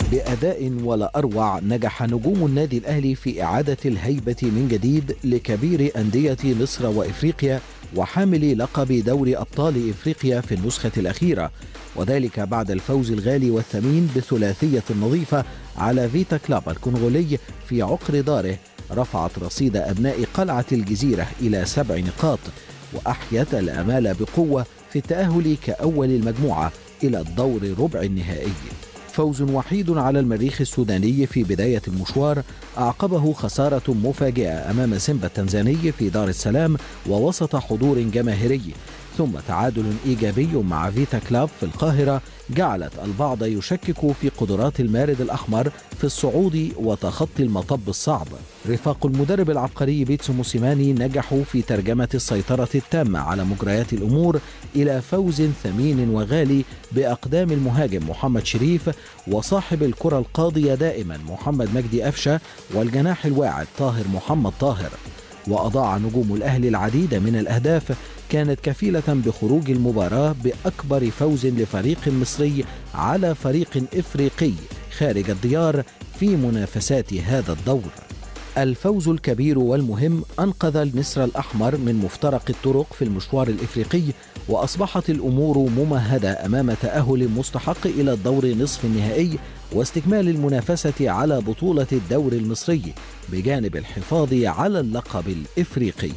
بأداء ولا أروع نجح نجوم النادي الأهلي في إعادة الهيبة من جديد لكبير أندية مصر وإفريقيا وحامل لقب دوري أبطال إفريقيا في النسخة الأخيرة، وذلك بعد الفوز الغالي والثمين بثلاثية نظيفة على فيتا كلاب الكونغولي في عقر داره، رفعت رصيد أبناء قلعة الجزيرة إلى 7 نقاط، وأحيت الآمال بقوة في التأهل كأول المجموعة إلى الدور ربع النهائي. فوز وحيد على المريخ السوداني في بداية المشوار أعقبه خسارة مفاجئة أمام سيمبا التنزاني في دار السلام ووسط حضور جماهيري، ثم تعادل إيجابي مع فيتا كلاب في القاهرة جعلت البعض يشكك في قدرات المارد الأحمر في الصعود وتخطي المطب الصعب. رفاق المدرب العبقري بيتسو موسيماني نجحوا في ترجمة السيطرة التامة على مجريات الأمور إلى فوز ثمين وغالي بأقدام المهاجم محمد شريف وصاحب الكرة القاضية دائما محمد مجدي أفشة والجناح الواعد طاهر محمد طاهر. وأضاع نجوم الأهلي العديد من الأهداف كانت كفيلة بخروج المباراة بأكبر فوز لفريق مصري على فريق إفريقي خارج الديار في منافسات هذا الدور. الفوز الكبير والمهم أنقذ النسر الأحمر من مفترق الطرق في المشوار الإفريقي، وأصبحت الأمور ممهدة أمام تأهل مستحق إلى الدور نصف النهائي واستكمال المنافسة على بطولة الدوري المصري بجانب الحفاظ على اللقب الإفريقي.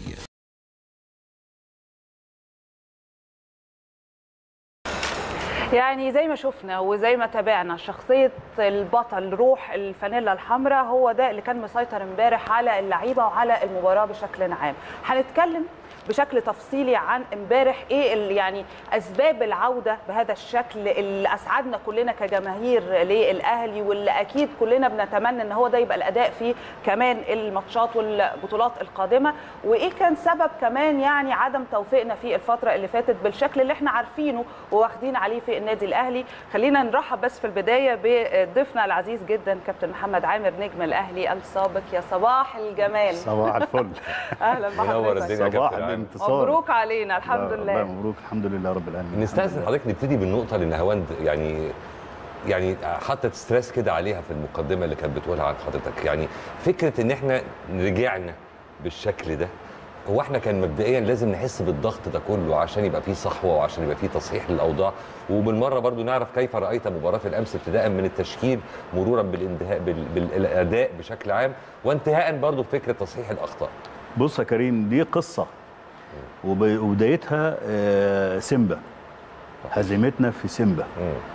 يعني زي ما شفنا وزي ما تابعنا شخصية البطل روح الفانيلا الحمراء هو ده اللي كان مسيطر امبارح على اللعيبة وعلى المباراة بشكل عام. هنتكلم بشكل تفصيلي عن امبارح ايه يعني اسباب العوده بهذا الشكل اللي اسعدنا كلنا كجماهير للاهلي، واللي اكيد كلنا بنتمنى ان هو ده يبقى الاداء في كمان الماتشات والبطولات القادمه، وايه كان سبب كمان يعني عدم توفيقنا في الفتره اللي فاتت بالشكل اللي احنا عارفينه وواخدين عليه في النادي الاهلي. خلينا نرحب بس في البدايه بضيفنا العزيز جدا كابتن محمد عامر نجم الاهلي السابق. يا صباح الجمال. صباح الفل. اهلا بحضرتك. صباح الانتصار. مبروك علينا. الحمد لله. مبروك الحمد لله رب العالمين. نستأذن حضرتك نبتدي بالنقطه اللي نهاوند يعني حطت ستريس كده عليها في المقدمه اللي كانت بتقولها عن حضرتك، يعني فكره ان احنا رجعنا بالشكل ده، هو احنا كان مبدئيا لازم نحس بالضغط ده كله عشان يبقى فيه صحوه وعشان يبقى فيه تصحيح للاوضاع، وبالمره برضو نعرف كيف رايت مباراه الامس ابتداء من التشكيل مرورا بالاداء بشكل عام وانتهاء برضو بفكره تصحيح الاخطاء. بص يا كريم، دي قصه وبدايتها سيمبا، هزيمتنا في سيمبا.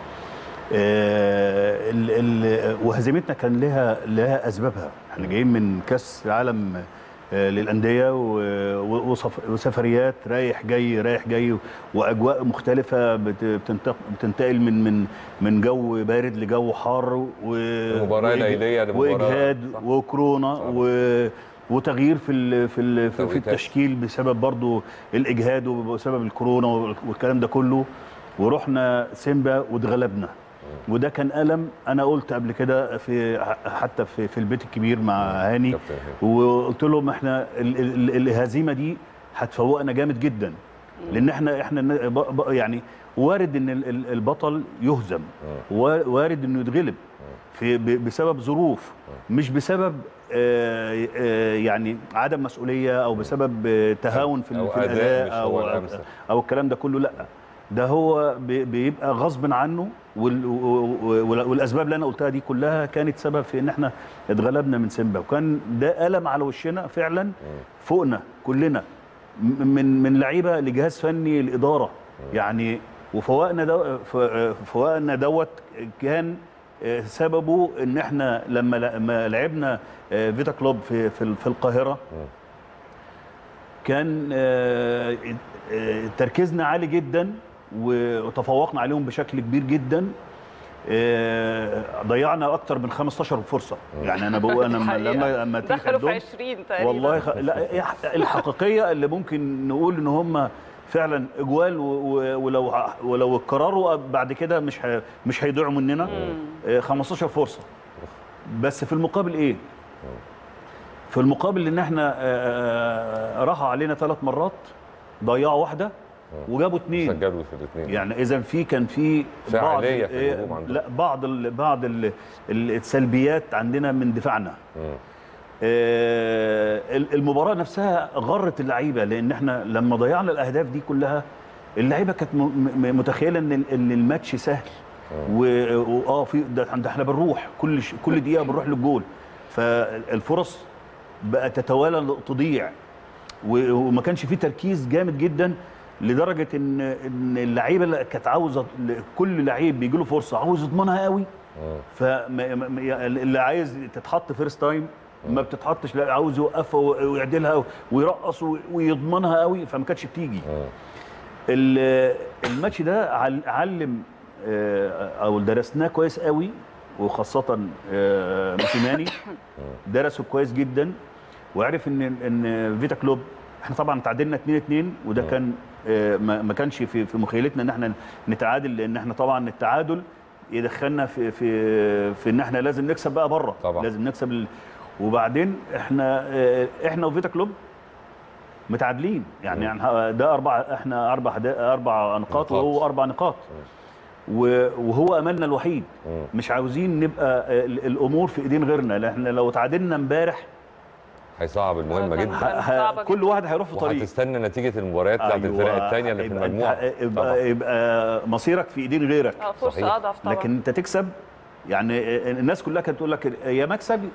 وهزيمتنا كان لها اسبابها. احنا جايين من كاس العالم للانديه وسفريات رايح جاي واجواء مختلفه بتنتقل من جو بارد لجو حار مباراه ليليه واجهاد وكورونا وتغيير في التشكيل بسبب برضو الاجهاد وبسبب الكورونا والكلام ده كله، ورحنا سيمبا واتغلبنا. وده كان ألم. أنا قلت قبل كده حتى في البيت الكبير مع هاني، وقلت لهم احنا الهزيمة دي هتفوقنا جامد جدا، لأن احنا يعني وارد ان البطل يهزم، وارد انه يتغلب بسبب ظروف، مش بسبب يعني عدم مسؤولية او بسبب تهاون في الأداء او الكلام ده كله. لا، ده هو بيبقى غصب عنه، والاسباب اللي انا قلتها دي كلها كانت سبب في ان احنا اتغلبنا من سيمبا، وكان ده ألم على وشنا فعلا. فوقنا كلنا من لعيبه لجهاز فني الاداره يعني، وفوقنا دوت كان سببه ان احنا لما لعبنا فيتا كلوب في القاهره كان تركيزنا عالي جدا وتفوقنا عليهم بشكل كبير جدا. ضيعنا اكتر من 15 فرصه. يعني انا بقول لما دخلوا في 20 تقريبا والله لا الحقيقيه اللي ممكن نقول ان هم فعلا اجوال، ولو اتكرروا بعد كده مش هيضيعوا مننا. 15 فرصه بس في المقابل ايه؟ في المقابل ان احنا راحوا علينا 3 مرات، ضيعوا واحده وجابوا 2 سجلوا في الاثنين. يعني اذا كان في فعاليه في الهجوم عندهم. لا بعض السلبيات عندنا من دفاعنا. المباراه نفسها غرت اللعيبه، لان احنا لما ضيعنا الاهداف دي كلها اللعيبه كانت متخيله ان الماتش سهل. ده احنا بنروح كل دقيقه بنروح للجول، فالفرص بقى تتوالى تضيع، وما كانش فيه تركيز جامد جدا، لدرجه ان اللعيبه اللي كانت عاوزه، كل لعيب بيجي له فرصه عاوز يضمنها قوي. فاللي عايز تتحط فيرست تايم ما بتتحطش، لا عاوز يوقفها ويعدلها ويرقص ويضمنها قوي، فما كانتش بتيجي. الماتش ده علم او درسناه كويس قوي، وخاصه موسيماني درسه كويس جدا، وعرف ان فيتا كلوب، احنا طبعا تعادلنا 2-2، وده كان ما كانش في مخيلتنا ان احنا نتعادل، لان احنا طبعا التعادل يدخلنا في ان احنا لازم نكسب بقى بره، لازم نكسب وبعدين احنا وفيتا كلوب متعادلين، يعني ده احنا اربع نقاط وهو 4 نقاط، وهو املنا الوحيد. مش عاوزين نبقى الامور في ايدين غيرنا، لان لو تعادلنا امبارح هيصعب المهمه جدا. كل واحد هيروح في طريق، وهتستنى نتيجه المباريات بتاعت الفرق الثانيه اللي في المجموعه، يبقى مصيرك في ايدين غيرك. فرصه اضعف طبعا، لكن انت تكسب. يعني الناس كلها كانت تقول لك يا مكسب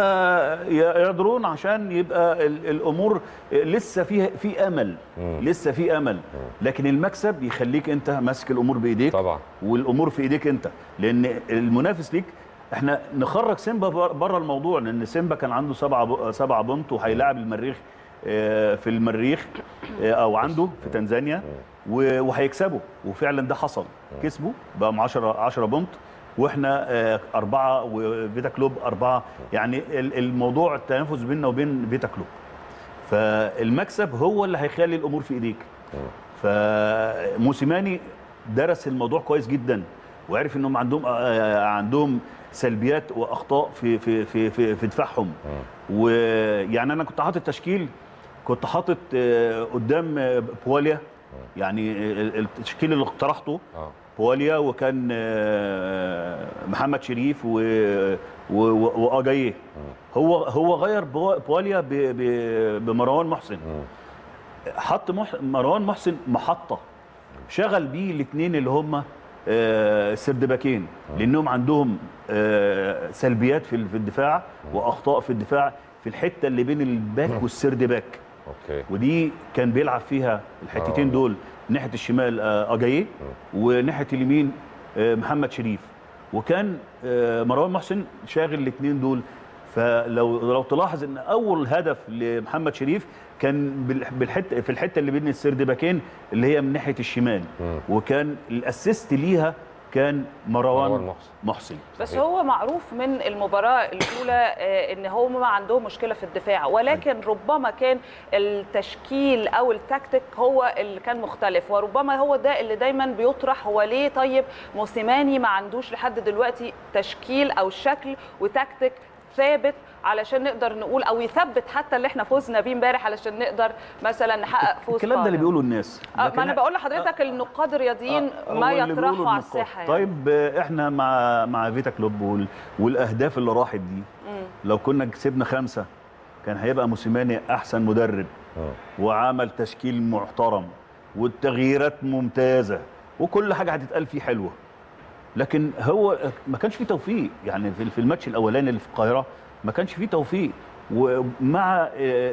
يا درون، عشان يبقى الامور لسه في امل، لسه في امل. لكن المكسب يخليك انت ماسك الامور بايديك طبعا، والامور في ايديك انت، لان المنافس ليك. احنا نخرج سيمبا بره الموضوع، لان سيمبا كان عنده 7 بونت، وهيلاعب المريخ في المريخ او عنده في تنزانيا، وهيكسبوا، وفعلا ده حصل. كسبوا بقى 10 بونت، واحنا 4 وفيتا كلوب 4. يعني الموضوع التنافس بيننا وبين فيتا كلوب، فالمكسب هو اللي هيخلي الامور في ايديك. فموسيماني درس الموضوع كويس جدا، وعرف انهم عندهم سلبيات واخطاء في دفاعهم. ويعني انا كنت حاطط تشكيل، كنت حاطط قدام بواليا، يعني التشكيل اللي اقترحته بواليا، وكان محمد شريف واجاييه. هو غير بواليا بمروان محسن، حط مروان محسن محطه، شغل بيه الاثنين اللي هم السردباكين، لانهم عندهم سلبيات في الدفاع واخطاء في الدفاع في الحته اللي بين الباك والسردباك. ودي كان بيلعب فيها الحتتين دول، ناحيه الشمال اجاييه، وناحيه اليمين محمد شريف، وكان مروان محسن شاغل الاثنين دول. فلو تلاحظ ان اول هدف لمحمد شريف كان في الحته اللي بين السردباكين اللي هي من ناحيه الشمال، وكان الاسيست ليها كان مروان محسن. بس هو معروف من المباراة الأولى إن هم عندهم مشكلة في الدفاع، ولكن ربما كان التشكيل أو التكتيك هو اللي كان مختلف، وربما هو ده اللي دايما بيطرح، هو ليه طيب موسيماني ما عندوش لحد دلوقتي تشكيل أو شكل وتكتيك ثابت علشان نقدر نقول، او يثبت حتى اللي احنا فزنا بيه امبارح علشان نقدر مثلا نحقق فوز. الكلام ده اللي بيقوله الناس، ما انا بقول لحضرتك النقاد الرياضيين ما يطرحوا على الساحه يعني. طيب احنا مع فيتا كلوب والاهداف اللي راحت دي، لو كنا كسبنا 5 كان هيبقى موسيماني احسن مدرب، وعمل تشكيل محترم والتغييرات ممتازه وكل حاجه هتتقال فيه حلوه. لكن هو ما كانش فيه توفيق، يعني في الماتش الاولاني اللي في القاهره ما كانش فيه توفيق، ومع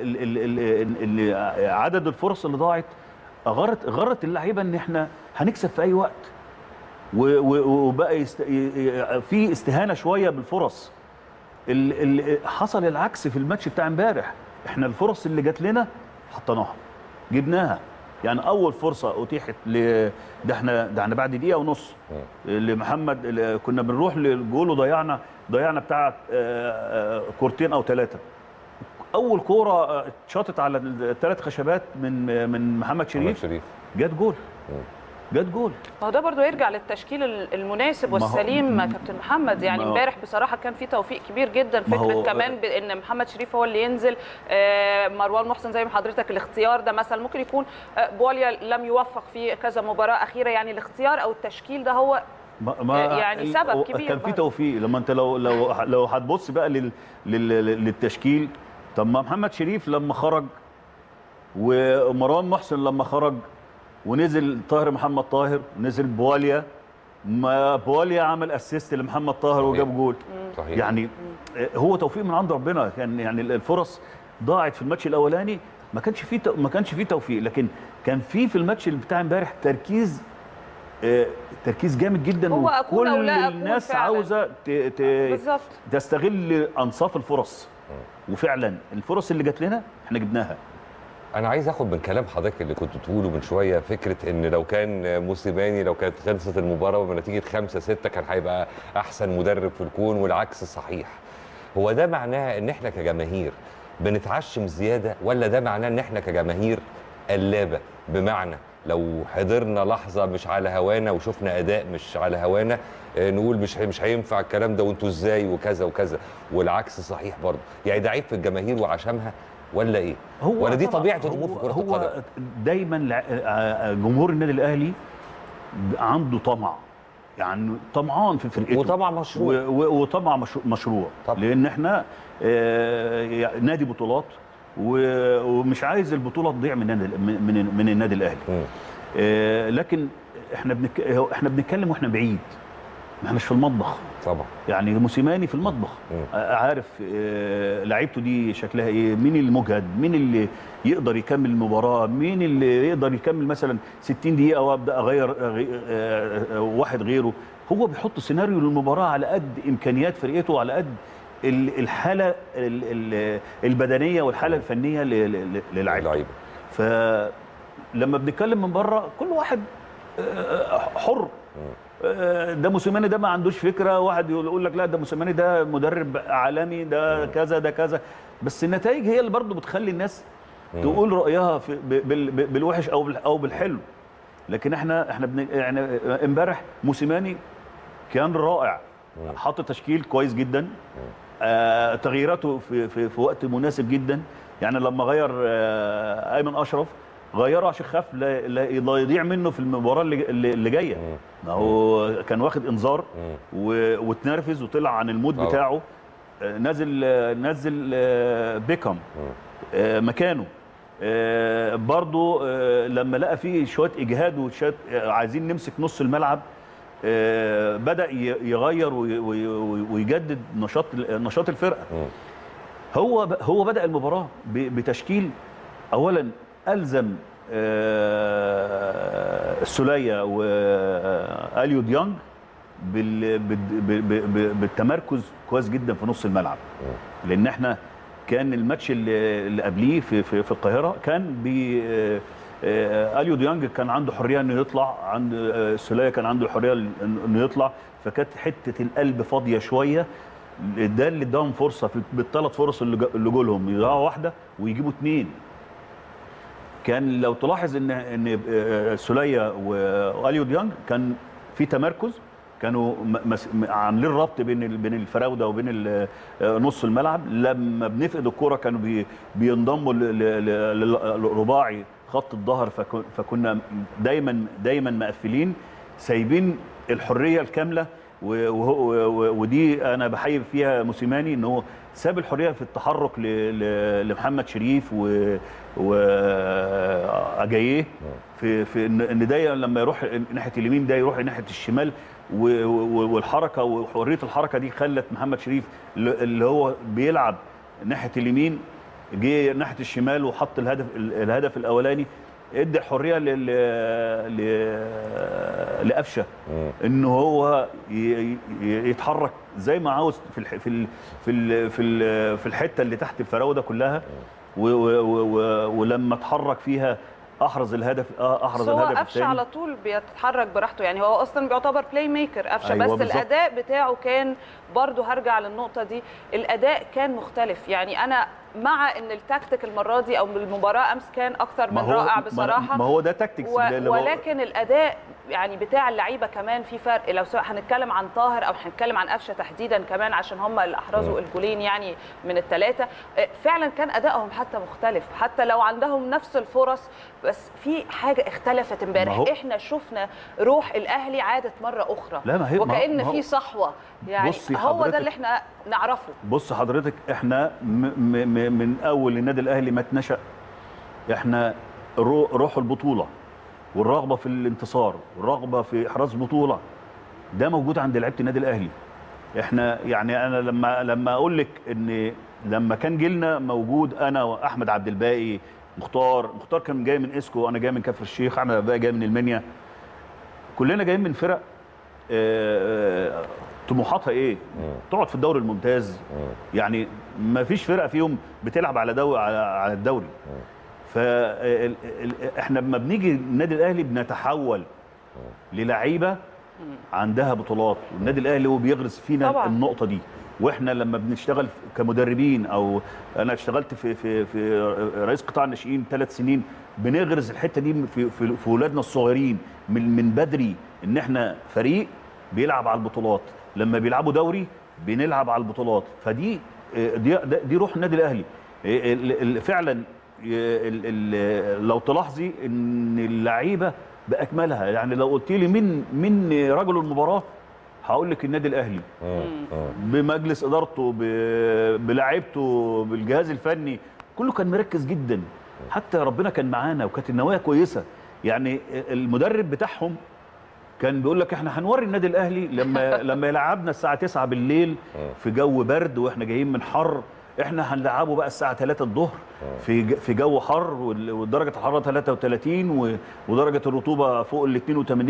عدد الفرص اللي ضاعت غرت اللعيبه ان احنا هنكسب في اي وقت، وبقى في استهانه شويه بالفرص. حصل العكس في الماتش بتاع امبارح، احنا الفرص اللي جات لنا حطيناها جبناها. يعني اول فرصه اتيحت ده احنا بعد دقيقه ونص لمحمد، كنا بنروح للجول وضيعنا بتاع كورتين او 3. اول كوره اتشاطت على ال3 خشبات من محمد شريف جت جول. جت جول. ما هو ده برضه يرجع للتشكيل المناسب والسليم كابتن محمد. يعني امبارح بصراحه كان في توفيق كبير جدا، فكره كمان ان محمد شريف هو اللي ينزل، مروان محسن زي ما حضرتك الاختيار ده مثلا ممكن يكون بواليا لم يوفق في كذا مباراه اخيره، يعني الاختيار او التشكيل ده هو يعني سبب كبير. كان في توفيق. لما انت لو هتبص بقى للتشكيل، طب ما محمد شريف لما خرج ومروان محسن لما خرج ونزل طاهر محمد طاهر، نزل بواليا، ما بواليا عمل اسيست لمحمد طاهر وجاب جول. صحيح. يعني هو توفيق من عند ربنا. كان يعني الفرص ضاعت في الماتش الاولاني، ما كانش فيه توفيق، لكن كان في الماتش بتاع امبارح تركيز جامد جدا، وكل الناس عاوزه تستغل انصاف الفرص. وفعلا الفرص اللي جات لنا احنا جبناها. انا عايز اخد من كلام حضرتك اللي كنت تقوله من شويه، فكره ان لو كان موسيماني لو كانت خلصت المباراه بنتيجه 5-6 كان هيبقى احسن مدرب في الكون، والعكس صحيح. هو ده معناها ان احنا كجماهير بنتعشم زياده، ولا ده معناه ان احنا كجماهير قلابه؟ بمعنى لو حضرنا لحظه مش على هوانا وشفنا اداء مش على هوانا نقول مش هينفع الكلام ده وانتوا ازاي وكذا وكذا، والعكس صحيح برضه. يعني ده عيب في الجماهير وعشمها ولا ايه؟ ولا دي طبيعه الامور في كره القدم؟ هو دايما جمهور النادي الاهلي عنده طمع، يعني طمعان في فرقته، وطمع مشروع، وطمع مشروع طبعا. لان احنا نادي بطولات، ومش عايز البطوله تضيع من النادي الاهلي. لكن احنا بنتكلم واحنا بعيد، ما احناش في المطبخ طبعا. يعني موسيماني في المطبخ، عارف لعيبته دي شكلها ايه، مين اللي مجهد، مين اللي يقدر يكمل المباراه، مين اللي يقدر يكمل مثلا 60 دقيقه وابدا اغير واحد غيره. هو بيحط سيناريو للمباراه على قد امكانيات فرقته وعلى قد الحاله البدنيه والحاله الفنيه للاعيبه. فلما بنتكلم من بره كل واحد حر. ده موسيماني ده ما عندوش فكره، واحد يقول لك لا ده موسيماني ده مدرب عالمي، ده كذا ده كذا، بس النتائج هي اللي برضه بتخلي الناس تقول رايها بالوحش او بالحلو. لكن احنا يعني امبارح موسيماني كان رائع، حط تشكيل كويس جدا، تغييراته في وقت مناسب جدا. يعني لما غير ايمن اشرف غيره عشان خاف لا يضيع منه في المباراه اللي جايه. هو كان واخد انذار واتنرفز وطلع عن المود بتاعه، نزل بيكام مكانه. برضو لما لقى فيه شويه اجهاد وشويه عايزين نمسك نص الملعب، بدأ يغير ويجدد نشاط الفرقه. هو بدأ المباراه بتشكيل اولا ألزم السولية واليو ديانج بالتمركز كويس جدا في نص الملعب، لان احنا كان الماتش اللي قبليه في القاهره كان اليو ديانج كان عنده حريه انه يطلع، عند السولية كان عنده حريه انه يطلع، فكانت حته القلب فاضيه شويه. ده اللي اداهم فرصه بالثلاث فرص اللي جولهم يضيعوا واحده ويجيبوا اثنين. كان لو تلاحظ ان السولية واليو ديانج كان في تمركز، كانوا عاملين ربط بين الفراوده وبين نص الملعب. لما بنفقد الكره كانوا بينضموا للرباعي خط الظهر، فكنا دايما مقفلين سايبين الحريه الكامله. ودي انا بحيي فيها موسيماني، ان هو ساب الحريه في التحرك لمحمد شريف واجاييه في ان ده لما يروح ناحيه اليمين ده يروح ناحيه الشمال، والحركه وحريه الحركه دي خلت محمد شريف اللي هو بيلعب ناحيه اليمين جه ناحيه الشمال وحط الهدف الاولاني. ادى الحريه لقفشه ان هو يتحرك زي ما عاوز في الحته اللي تحت الفراوده كلها، ولما اتحرك فيها احرز الهدف الثاني. قفشه على طول بيتحرك براحته، يعني هو اصلا بيعتبر بلاي ميكر قفشه. أيوة بس بالزبط. الاداء بتاعه كان برضه، هرجع للنقطه دي، الاداء كان مختلف. يعني انا مع ان التكتيك المره دي او المباراه امس كان اكثر من رائع بصراحه. ما هو ده تكتيكس ولكن الاداء يعني بتاع اللعيبه كمان في فرق، لو سواء هنتكلم عن طاهر او هنتكلم عن قفشه تحديدا كمان عشان هم اللي احرزوا الجولين يعني من الثلاثه. فعلا كان ادائهم حتى مختلف، حتى لو عندهم نفس الفرص بس في حاجه اختلفت امبارح. احنا شفنا روح الاهلي عادت مره اخرى، لا ما هي وكأن في صحوه يعني. هو ده اللي احنا نعرفه. بص حضرتك، احنا من اول النادي الاهلي ما اتنشأ احنا روح البطوله والرغبه في الانتصار والرغبه في احراز بطوله ده موجود عند لعيبه النادي الاهلي. احنا يعني انا لما اقول لك ان لما كان جيلنا موجود انا واحمد عبد الباقي، مختار كان جاي من اسكو، انا جاي من كفر الشيخ، احمد عبد الباقي جاي من المنيا، كلنا جايين من فرق طموحاتها ايه؟ تقعد في الدوري الممتاز. يعني ما فيش فرقه فيهم بتلعب على الدوري. فاحنا لما بنيجي النادي الاهلي بنتحول للعيبه عندها بطولات، والنادي الاهلي هو بيغرس فينا طبعا النقطه دي. واحنا لما بنشتغل كمدربين، او انا اشتغلت في رئيس قطاع الناشئين 3 سنين، بنغرس الحته دي في اولادنا الصغيرين من بدري، ان احنا فريق بيلعب على البطولات، لما بيلعبوا دوري بنلعب على البطولات. فدي دي روح النادي الاهلي فعلا. لو تلاحظي ان اللعيبه باكملها، يعني لو قلت لي من رجل المباراه هقول لك النادي الاهلي بمجلس ادارته بلاعيبته بالجهاز الفني، كله كان مركز جدا. حتى ربنا كان معانا وكانت النوايا كويسه. يعني المدرب بتاعهم كان بيقول لك احنا هنوري النادي الاهلي لما يلعبنا الساعه 9 بالليل في جو برد واحنا جايين من حر، احنا هنلعبه بقى الساعه 3 الظهر في جو حر، ودرجه الحراره 33 ودرجه الرطوبه فوق ال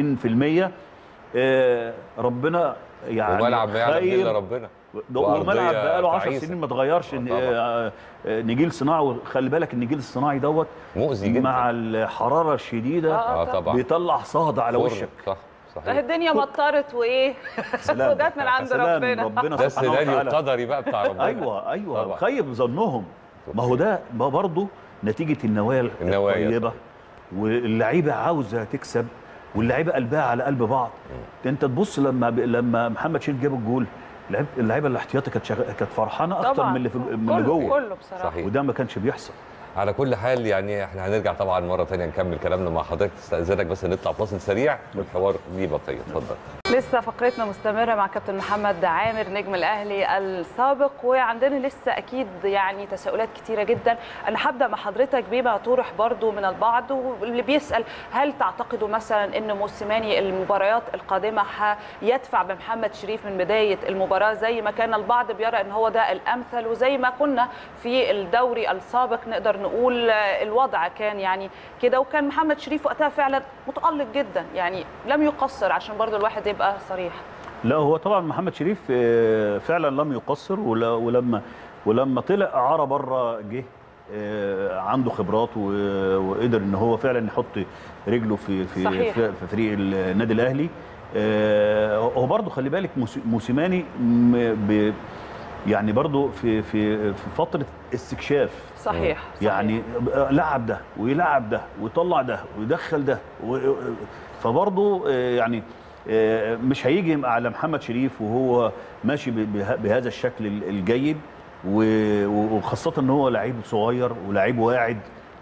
82%. ربنا يعني وملعب ما يعلم الا ربنا، والملعب بقاله 10 سنين ما اتغيرش. نجيل صناعي، وخلي بالك النجيل الصناعي دوت مؤذي جدا مع الحراره الشديده. طبعا بيطلع صهد على وشك. صحيح. الدنيا مطرت وايه وجات من عند ربنا ده السيناريو القدري بقى بتاع ربنا. ايوه خيب ظنهم. ما هو ده برضه نتيجه النوايا الطيبه، واللعيبه عاوزه تكسب، واللعيبه قلبها على قلب بعض. انت تبص لما محمد شريف جاب الجول، اللعيبه الاحتياطي كانت فرحانه اكتر من اللي جوه كله بصراحه. صحيح. وده ما كانش بيحصل. على كل حال يعني احنا هنرجع طبعا مره ثانيه نكمل كلامنا مع حضرتك، استاذنك بس نطلع فاصل سريع والحوار ليه بقيه. اتفضل. لسه فقرتنا مستمره مع كابتن محمد عامر نجم الاهلي السابق، وعندنا لسه اكيد يعني تساؤلات كتيره جدا. انا هبدا مع حضرتك بما طرح برضو من البعض، واللي بيسال هل تعتقدوا مثلا ان موسيماني المباريات القادمه هيدفع بمحمد شريف من بدايه المباراه زي ما كان البعض بيرى ان هو ده الامثل، وزي ما كنا في الدوري السابق نقدر نقول الوضع كان يعني كده، وكان محمد شريف وقتها فعلا متألق جدا، يعني لم يقصر عشان برضو الواحد يبقى صريح. لا هو طبعا محمد شريف فعلا لم يقصر، ولما طلع اعاره بره جه عنده خبرات وقدر ان هو فعلا يحط رجله في فريق النادي الاهلي. هو برضو خلي بالك موسيماني يعني برضو في فتره استكشاف. صحيح. يعني لعب ده ويلعب ده ويطلع ده ويدخل ده فبرضو يعني مش هيجي على محمد شريف وهو ماشي بهذا الشكل الجيد، وخاصه ان هو لعيب صغير ولاعيب واعد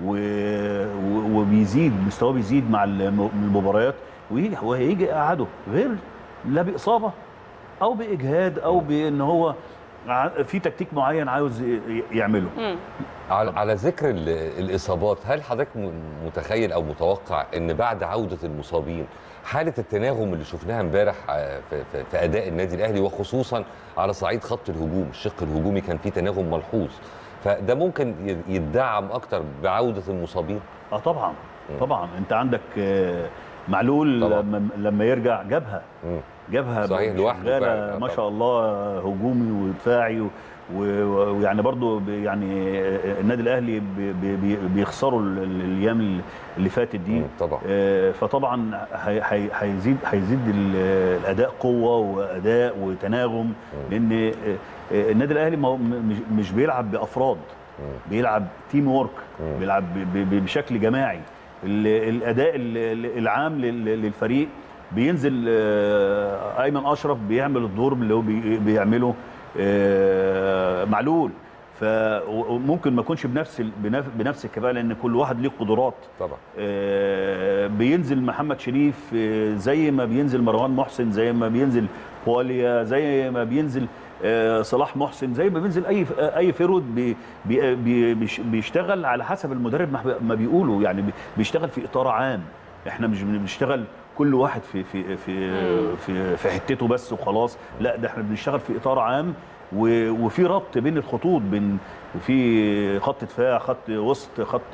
وبيزيد مستواه، بيزيد مع المباريات، وهيجي يقعده غير لا باصابه او باجهاد او بان هو في تكتيك معين عاوز يعمله. على ذكر الاصابات، هل حضرتك متخيل او متوقع ان بعد عوده المصابين حاله التناغم اللي شفناها امبارح في اداء النادي الاهلي، وخصوصا على صعيد خط الهجوم، الشق الهجومي كان فيه تناغم ملحوظ، فده ممكن يدعم اكتر بعوده المصابين؟ طبعا انت عندك معلول لما يرجع جابها صحيح لوحده ما شاء الله، هجومي ودفاعي، ويعني برضو يعني النادي الاهلي بيخسروا الايام اللي فاتت دي طبعا. فطبعا هيزيد الاداء قوه واداء وتناغم، لان النادي الاهلي مش بيلعب بافراد، بيلعب تيم وورك، بيلعب بشكل جماعي. الاداء العام للفريق بينزل ايمن اشرف بيعمل الدور اللي هو بيعمله معلول، فممكن ما يكونش بنفس الكفاءه لان كل واحد ليه قدرات طبعا. بينزل محمد شريف زي ما بينزل مروان محسن، زي ما بينزل بواليا، زي ما بينزل صلاح محسن، زي ما بينزل اي فيرود بيشتغل على حسب المدرب ما بيقولوا، يعني بيشتغل في اطار عام. احنا مش بنشتغل كل واحد في حتته بس وخلاص، لا ده احنا بنشتغل في اطار عام وفي ربط بين الخطوط، بين في خط دفاع، خط وسط، خط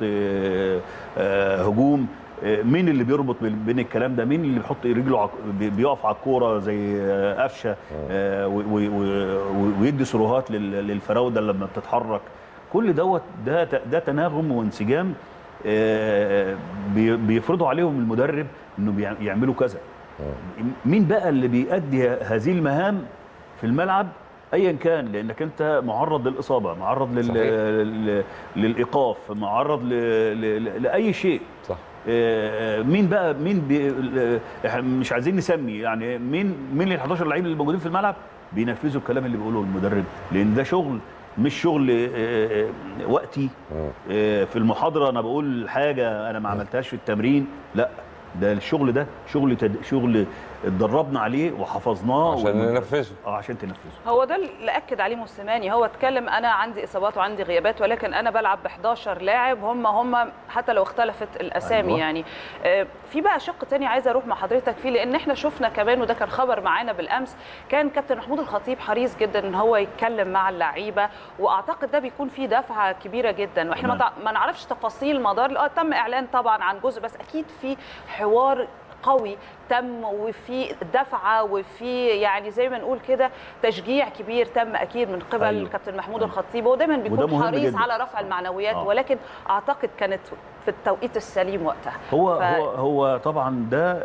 هجوم. مين اللي بيربط بين الكلام ده؟ مين اللي بيحط رجله بيقف على الكوره زي قفشه ويدي سروهات للفراوده لما بتتحرك؟ كل دوت ده تناغم وانسجام بيفرضوا عليهم المدرب انه يعملوا كذا. مين بقى اللي بيؤدي هذه المهام في الملعب ايا كان؟ لانك انت معرض للاصابه، معرض للايقاف، معرض لاي شيء. صح. مين بقى احنا مش عايزين نسمي، يعني مين ال 11 لعيب اللي موجودين في الملعب بينفذوا الكلام اللي بيقوله المدرب؟ لان ده شغل مش شغل وقتي. في المحاضره انا بقول حاجه انا ما عملتهاش في التمرين، لا ده الشغل ده شغل اتدربنا عليه وحفظناه عشان ننفذه. عشان تنفذه. هو ده اللي اكد عليه موسيماني. هو اتكلم انا عندي اصابات وعندي غيابات، ولكن انا بلعب ب 11 لاعب هم حتى لو اختلفت الاسامي. أيوة. يعني في بقى شق تاني عايزه اروح مع حضرتك فيه، لان احنا شفنا كمان وده كان خبر معانا بالامس، كان كابتن محمود الخطيب حريص جدا ان هو يتكلم مع اللعيبه، واعتقد ده بيكون فيه دفعه كبيره جدا. واحنا ما نعرفش تفاصيل مدار تم اعلان طبعا عن جزء، بس اكيد في حوار قوي تم وفي دفعه وفي يعني زي ما نقول كده تشجيع كبير تم اكيد من قبل الكابتن محمود الخطيب. هو دايما بيكون حريص جداً على رفع المعنويات. ولكن اعتقد كانت في التوقيت السليم وقتها. هو طبعا ده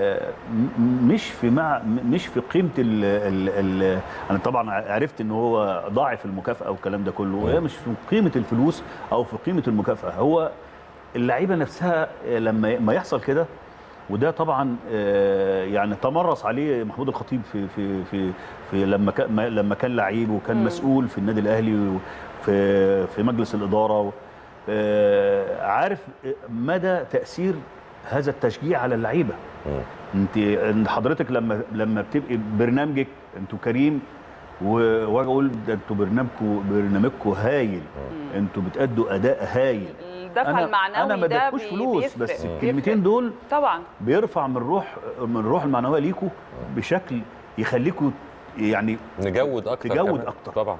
مش في قيمه انا طبعا عرفت ان هو ضاعف المكافاه والكلام ده كله، وهي مش في قيمه الفلوس او في قيمه المكافاه. هو اللعيبه نفسها لما يحصل كده، وده طبعا يعني تمرس عليه محمود الخطيب في لما كان لعيب وكان مسؤول في النادي الاهلي في مجلس الاداره، عارف مدى تاثير هذا التشجيع على اللعيبه. انت حضرتك لما بتبقي برنامجك انتوا كريم واجي اقول ده انتوا برنامجكم هايل، انتوا بتأدوا اداء هايل، الدفع المعنوي انا ما اديتكوش فلوس، بس الكلمتين دول طبعا بيرفع من الروح المعنويه ليكوا بشكل يخليكوا يعني تجود اكتر طبعا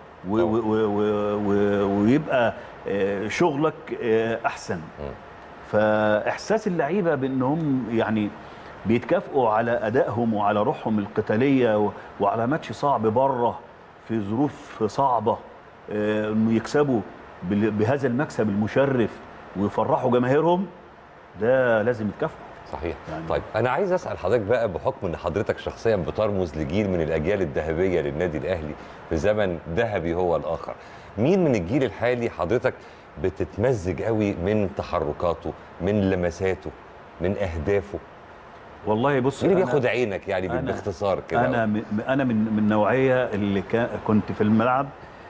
ويبقى شغلك احسن. فاحساس اللعيبه بانهم يعني بيتكافئوا على ادائهم وعلى روحهم القتاليه وعلى ماتش صعب بره في ظروف صعبه، انه يكسبوا بهذا المكسب المشرف ويفرحوا جماهيرهم، ده لازم يتكافئوا. صحيح. يعني طيب انا عايز اسال حضرتك بقى، بحكم ان حضرتك شخصيا بترمز لجيل من الاجيال الذهبيه للنادي الاهلي في زمن ذهبي هو الاخر، مين من الجيل الحالي حضرتك بتتمزج قوي من تحركاته، من لمساته، من اهدافه؟ والله بص، مين اللي بياخد عينك يعني باختصار كده؟ انا من النوعيه اللي كنت في الملعب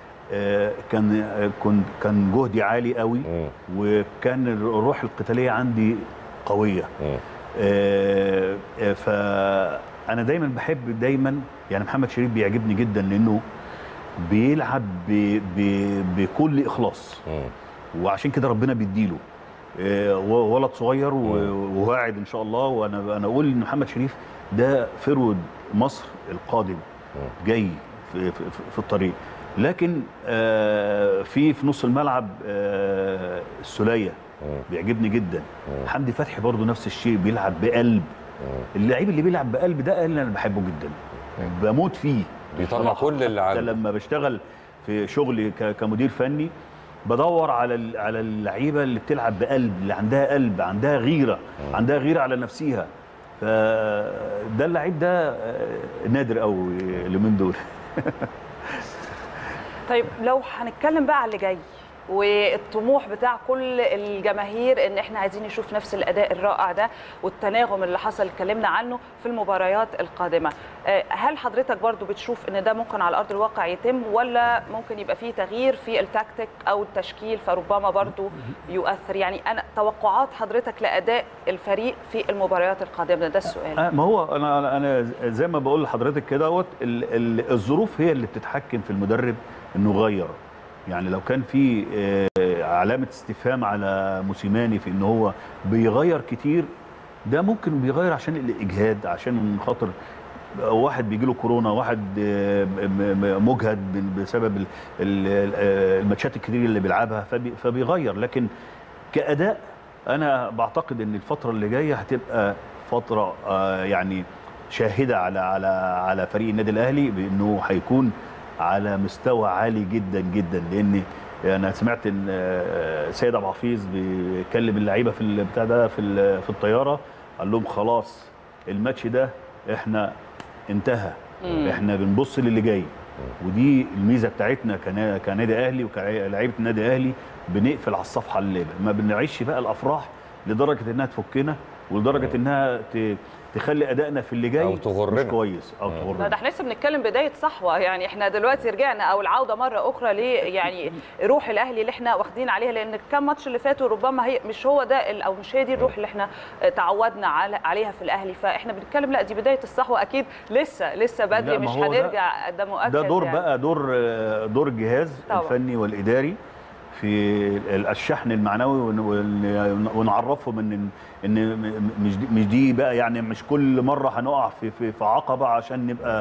كان جهدي عالي قوي، وكان الروح القتاليه عندي قويه. فانا دايما بحب يعني محمد شريف بيعجبني جدا لانه بيلعب بكل اخلاص، وعشان كده ربنا بيديله ولد صغير وواعد ان شاء الله. وانا اقول ان محمد شريف ده فرود مصر القادم جاي في الطريق. لكن في نص الملعب السوليه بيعجبني جدا. حمدي فتحي برضو نفس الشيء، بيلعب بقلب. اللعيب اللي بيلعب بقلب ده اللي انا بحبه جدا، بموت فيه، بيطلع كل اللي عنده. لما بشتغل في شغلي كمدير فني بدور على اللعيبه اللي بتلعب بقلب، اللي عندها قلب، عندها غيره، عندها غيره على نفسها. فده اللعيب ده نادر قوي اليومين دول. طيب لو هنتكلم بقى على اللي جاي، والطموح بتاع كل الجماهير ان احنا عايزين نشوف نفس الاداء الرائع ده والتناغم اللي حصل اتكلمنا عنه في المباريات القادمه. هل حضرتك برضو بتشوف ان ده ممكن على ارض الواقع يتم، ولا ممكن يبقى فيه تغيير في التكتيك او التشكيل فربما برضو يؤثر؟ يعني انا توقعات حضرتك لاداء الفريق في المباريات القادمه، ده السؤال. ما هو انا زي ما بقول لحضرتك كده، الظروف هي اللي بتتحكم في المدرب انه يغير. يعني لو كان في علامه استفهام على موسيماني في ان هو بيغير كتير، ده ممكن بيغير عشان الاجهاد، عشان خاطر واحد بيجي له كورونا، واحد مجهد بسبب الماتشات الكتير اللي بيلعبها فبيغير. لكن كأداء انا بعتقد ان الفتره اللي جايه هتبقى فتره يعني شاهده على فريق النادي الاهلي بانه هيكون على مستوى عالي جدا جدا. لان انا سمعت ان سيد ابو حفيظ بيكلم اللعيبه في البتاع ده في الطياره، قال لهم خلاص الماتش ده احنا انتهى، احنا بنبص للي جاي. ودي الميزه بتاعتنا كنادي اهلي وكلاعيبه النادي الاهلي، بنقفل على الصفحه اللي ما بنعيش بقى الافراح لدرجه انها تفكنا ولدرجه انها تخلي ادائنا في اللي جاي أو تغرنا. مش كويس او تغرنا. ده احنا لسه بنتكلم بدايه صحوه، يعني احنا دلوقتي رجعنا او العوده مره اخرى ليه يعني روح الاهلي اللي احنا واخدين عليها، لان الكام ماتش اللي فاتوا ربما هي مش هو ده او مش هي دي الروح اللي احنا تعودنا عليها في الاهلي. فاحنا بنتكلم لا دي بدايه الصحوه، اكيد لسه بدري، مش هنرجع، ده مؤكد. ده دور يعني. بقى دور الجهاز الفني والاداري في الشحن المعنوي، ونعرفهم ان مش دي بقى، يعني مش كل مره هنقع في عقبه عشان نبقى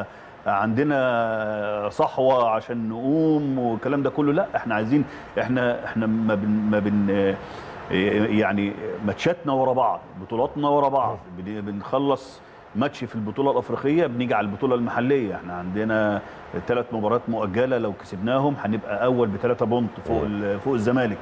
عندنا صحوه عشان نقوم والكلام ده كله. لا، احنا عايزين احنا ما بن يعني ماتشاتنا ورا بعض، بطولاتنا ورا بعض، بنخلص ماتش في البطوله الافريقيه بنيجي على البطوله المحليه. احنا عندنا 3 مباريات مؤجله، لو كسبناهم هنبقى اول ب3 بونت فوق الزمالك.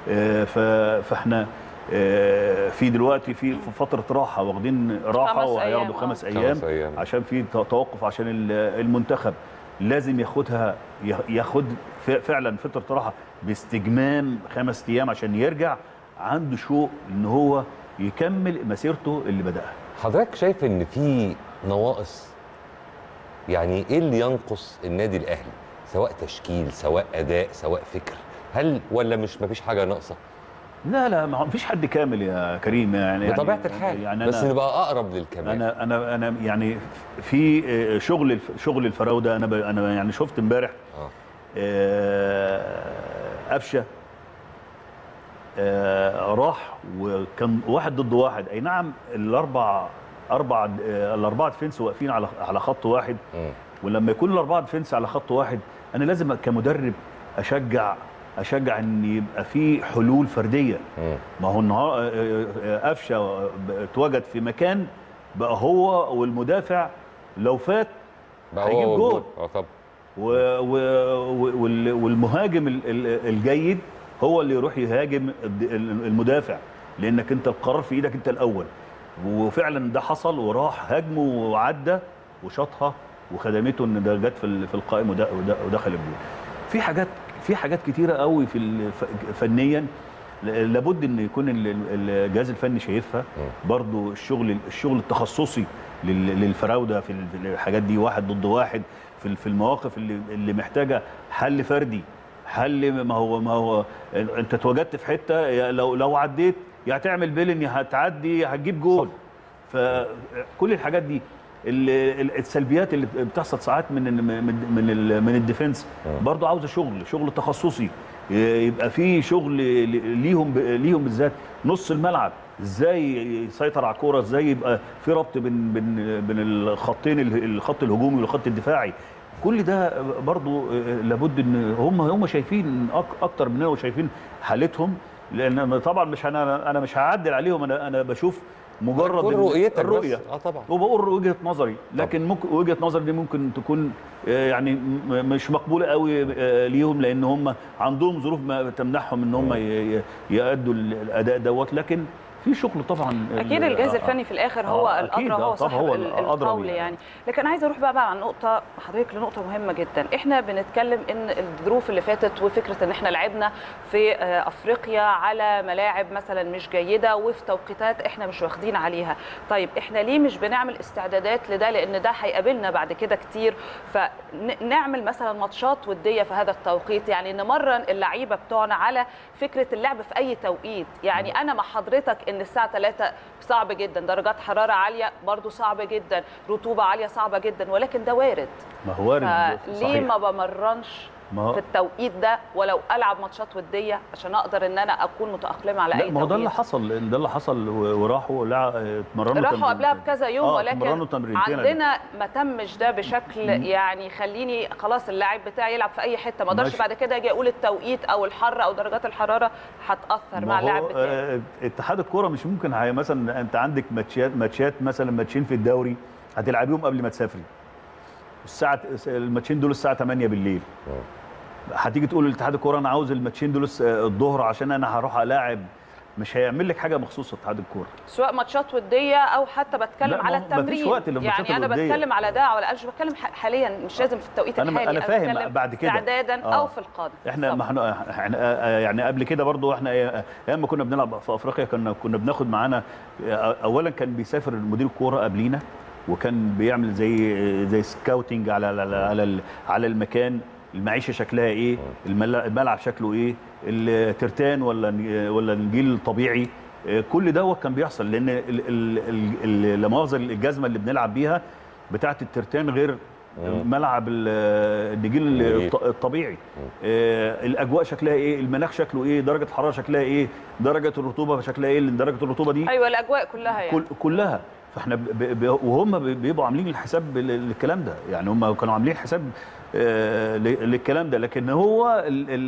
فاحنا في دلوقتي في فتره راحه، واخدين راحه وهياخدوا 5 أيام عشان في توقف عشان المنتخب لازم ياخد فعلا فتره راحه باستجمام 5 أيام عشان يرجع عنده شوق ان هو يكمل مسيرته اللي بدأها. حضرتك شايف ان في نواقص؟ يعني ايه اللي ينقص النادي الاهلي، سواء تشكيل سواء اداء سواء فكر؟ هل ولا مفيش حاجه ناقصه؟ لا ما فيش حد كامل يا كريم، يعني بطبيعه الحال، يعني بس نبقى اقرب للكمال. انا يعني في شغل الفراوده. انا يعني شفت امبارح قفشه راح وكان 1 ضد 1. اي نعم الاربعه ديفنس واقفين على خط واحد، ولما يكون الاربعه ديفنس على خط واحد انا لازم كمدرب اشجع ان يبقى في حلول فرديه. ما هو النهارده قفشه اتوجد في مكان بقى هو والمدافع لو فات هيجيب جول. طبعا. والمهاجم الجيد هو اللي يروح يهاجم المدافع، لانك انت القرار في ايدك انت الاول. وفعلا ده حصل، وراح هاجمه وعدى وشاطها وخدمته ان ده جت في القائم ودخل الجول. في حاجات كتيره قوي فنيا لابد ان يكون الجهاز الفني شايفها. برضو الشغل التخصصي للفراوده في الحاجات دي، 1 ضد 1 في المواقف اللي محتاجه حل فردي. ما هو انت اتوجدت في حته، لو عديت يا هتعمل بيلن يا هتعدي هتجيب جول. فكل الحاجات دي السلبيات اللي بتحصل ساعات من الديفنس برضو عاوزه شغل تخصصي. يبقى في شغل ليهم بالذات نص الملعب، ازاي يسيطر على الكوره، ازاي يبقى في ربط بين الخطين، الخط الهجومي والخط الدفاعي. كل ده برضو لابد ان هم شايفين اكتر مننا وشايفين حالتهم. لان طبعا انا مش هعدل عليهم، انا بشوف مجرد الرؤيه طبعا، وبقول وجهه نظري. لكن ممكن وجهه نظري دي ممكن تكون يعني مش مقبوله قوي ليهم، لان هم عندهم ظروف ما تمنحهم ان هم يأدوا الاداء دوت. لكن في شغل طبعا. اكيد الجهاز الفني في الاخر هو الادرى، هو صاحب القول يعني. لكن عايزه اروح بقى عن نقطه حضرتك لنقطه مهمه جدا. احنا بنتكلم ان الظروف اللي فاتت وفكره ان احنا لعبنا في افريقيا على ملاعب مثلا مش جيده وفي توقيتات احنا مش واخدين عليها. طيب احنا ليه مش بنعمل استعدادات لده؟ لان ده هيقابلنا بعد كده كتير. فنعمل مثلا ماتشات وديه في هذا التوقيت، يعني نمرن اللعيبه بتوعنا على فكره اللعب في اي توقيت. يعني انا مع حضرتك ان الساعه 3 صعب جدا، درجات حراره عاليه برضو صعب جدا، رطوبه عاليه صعبه جدا، ولكن ده وارد. ما هو وارد. ليه ما بمرنش في التوقيت ده ولو العب ماتشات وديه عشان اقدر ان انا اكون متاقلمه على اي توقيت؟ ما هو ده اللي حصل، ده اللي حصل. وراحوا اتمرنوا، راحوا قبلها بكذا يوم، ولكن عندنا ما تمش ده بشكل يعني يخليني خلاص اللاعب بتاعي يلعب في اي حته، ما اقدرش بعد كده اجي اقول التوقيت او الحر او درجات الحراره هتاثر مع اللاعب بتاعي. اتحاد الكوره مش ممكن مثلا انت عندك ماتشات مثلا ماتشين في الدوري هتلعبيهم قبل ما تسافري، الماتشين دول الساعه 8 بالليل. هتيجي تقول لاتحاد الكوره انا عاوز الماتشين دول الظهر عشان انا هروح الاعب، مش هيعمل لك حاجه مخصوصه اتحاد الكوره، سواء ماتشات وديه او حتى بتكلم على التمرين. يعني انا بتكلم على ده ولا مش بتكلم حاليا، مش لازم في التوقيت الحالي. انا فاهم بعد كده استعدادا او في القادم. احنا يعني قبل كده برضو احنا ايام ما كنا بنلعب في افريقيا كنا بناخد معانا، اولا كان بيسافر مدير الكوره قبلينا وكان بيعمل زي سكاوتنج على المكان، المعيشه شكلها ايه، الملعب شكله ايه، الترتان ولا النجيل الطبيعي، كل ده كان بيحصل. لان لا مؤاخذه الجزمه اللي بنلعب بيها بتاعه الترتان غير ملعب النجيل الطبيعي، الاجواء شكلها ايه، المناخ شكله ايه، درجه الحراره شكلها ايه، درجه الرطوبه شكلها ايه، درجه الرطوبه دي ايوه الاجواء كلها يعني كلها. فاحنا وهم بيبقوا عاملين الحساب للكلام ده، يعني هم كانوا عاملين حساب للكلام ده. لكن هو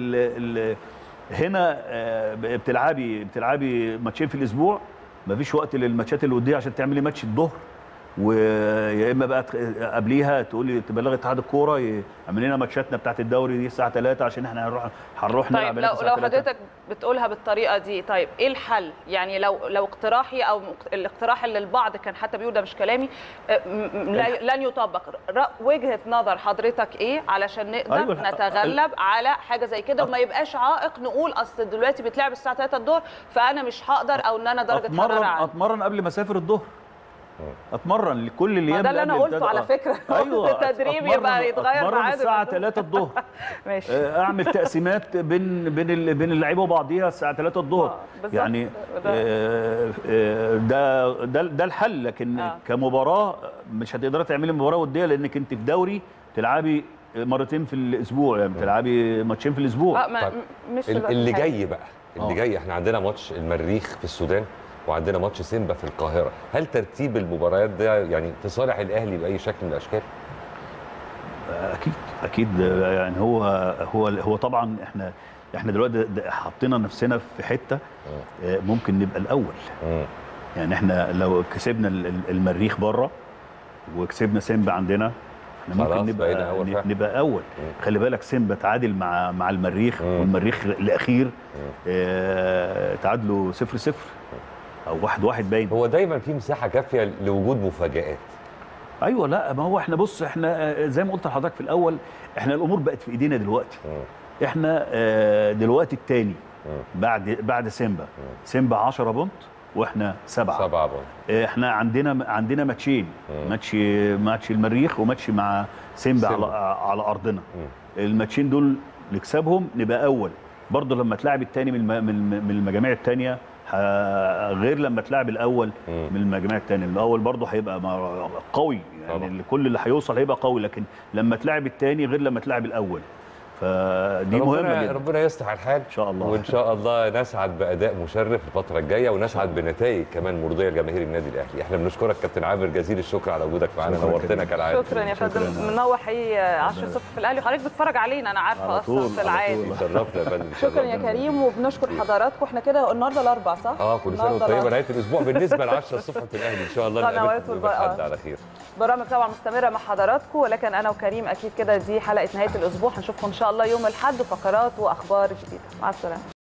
هنا بتلعبي ماتشين في الاسبوع، مفيش وقت للماتشات الوديه عشان تعملي ماتش الظهر، ويا اما بقى قبليها تقولي تبلغي اتحاد الكوره يعمل لنا ماتشاتنا بتاعت الدوري دي الساعه 3 عشان احنا هنروح نلعب. طيب لو حضرتك بتقولها بالطريقه دي، طيب ايه الحل؟ يعني لو اقتراحي او الاقتراح اللي البعض كان حتى بيقول ده مش كلامي لن يطبق، وجهه نظر حضرتك ايه علشان نقدر نتغلب على حاجه زي كده وما يبقاش عائق نقول اصل دلوقتي بتلعب الساعه 3 الظهر فانا مش هقدر، او ان انا درجه حراره عاليه؟ اتمرن قبل ما اسافر الظهر، اتمرن لكل الايام ده اللي انا قلته على فكره. ايوه التدريب يبقى يتغير ميعاده الساعه 3 الظهر. ماشي. اعمل تقسيمات بين اللعيبه وبعضيها الساعه 3 الظهر. يعني ده الحل. لكن كمباراه مش هتقدري تعملي مباراه وديه لانك انت في دوري تلعبي مرتين في الاسبوع، يعني بتلعبي ماتشين في الاسبوع. مش اللي جاي بقى اللي جاي احنا عندنا ماتش المريخ في السودان وعندنا ماتش سيمبا في القاهره، هل ترتيب المباريات ده يعني في صالح الاهلي باي شكل من الاشكال؟ اكيد يعني هو طبعا احنا دلوقتي حطينا نفسنا في حته ممكن نبقى الاول. يعني احنا لو كسبنا المريخ بره وكسبنا سيمبا عندنا احنا ممكن نبقى اول. خلي بالك سيمبا تعادل مع المريخ، والمريخ الاخير تعادلوا 0-0 او 1-1 باين. هو دايما في مساحه كافيه لوجود مفاجآت. ايوه، لا ما هو احنا بص، احنا زي ما قلت لحضرتك في الاول احنا الامور بقت في ايدينا دلوقتي. احنا دلوقتي الثاني بعد سيمبا 10 بونت واحنا 7 بونت. احنا عندنا ماتشين، ماتش المريخ وماتش مع سيمبا على ارضنا. الماتشين دول نكسبهم نبقى اول. برضه لما تلعب الثاني من المجاميع الثانيه غير لما تلعب الاول من المجموعه الثانيه. الاول برضه هيبقى قوي، يعني كل اللي هيوصل هيبقى قوي، لكن لما تلعب الثاني غير لما تلعب الاول، فدي مهمه جدا. ربنا يصلح الحال ان شاء الله، وان شاء الله نسعد باداء مشرف الفتره الجايه ونسعد بنتائج كمان مرضيه لجماهير النادي الاهلي. احنا بنشكرك كابتن عامر جزيل الشكر على وجودك معانا، نورتنا كالعاده. شكرا يا فندم. منور حقيقي 10 الصبح في الاهلي، وحضرتك بتتفرج علينا انا عارفه اصلا في العادي. شرفنا يا فندم. شكرا يا كريم، وبنشكر حضراتكم. احنا كده النهارده الاربعاء صح؟ كل سنه وانت طيبه، نهايه الاسبوع بالنسبه ل 10 الصبح في الاهلي ان شاء الله نقابلكم على خير. برامج طبعا مستمره مع حضراتكم، ولكن انا وكريم اكيد كده دي حلقه نهايه الاسبوع، هنشوفكم ان شاء الله يوم الاحد وفقرات واخبار جديده. مع السلامه.